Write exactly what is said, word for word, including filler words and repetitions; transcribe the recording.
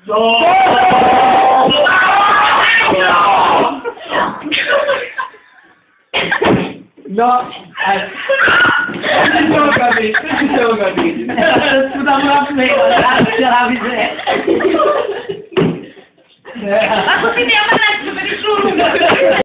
No! No, ale... Co się chciało gadać? Co się chciało gadać? Spudam rapny, ale ja widzę. A to ty nie ma na